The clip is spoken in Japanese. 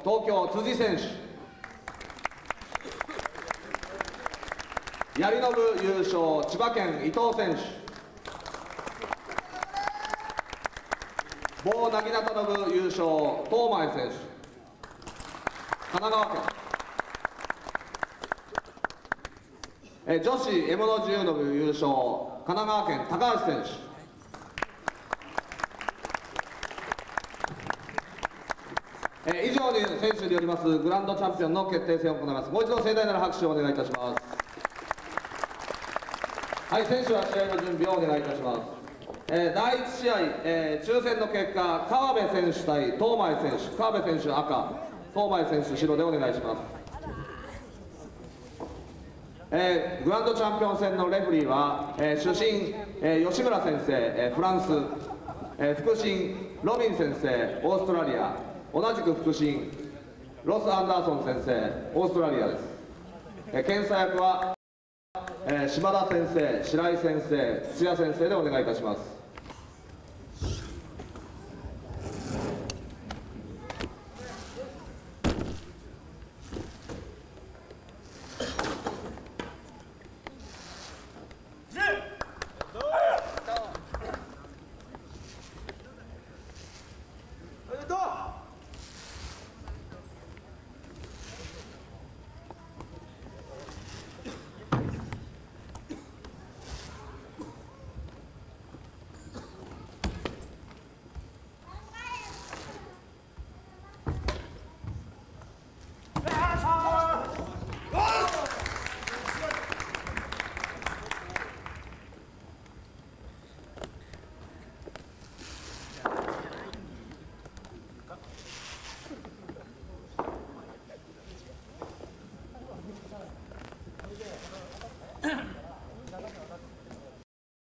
東京辻選手。槍の部優勝、千葉県伊藤選手。棒なぎなたの部優勝、東前選手。神奈川県。女子獲物自由の部優勝、神奈川県高橋選手。以上に選手によりますグランドチャンピオンの決定戦を行います。もう一度盛大なる拍手をお願いいたします。はい、選手は試合の準備をお願いいたします。第1試合、抽選の結果、川辺選手対東前選手、川辺選手赤、東前選手白でお願いします。グランドチャンピオン戦のレフリーは、主審、吉村先生、フランス、副審、ロビン先生、オーストラリア、同じく副審、ロス・アンダーソン先生、オーストラリアです。検査役は、島田先生、白井先生、土屋先生でお願いいたします。